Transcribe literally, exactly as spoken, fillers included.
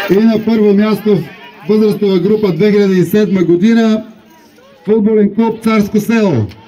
И на първо място в възрастова група две хиляди и седма година футболен клуб Царско село.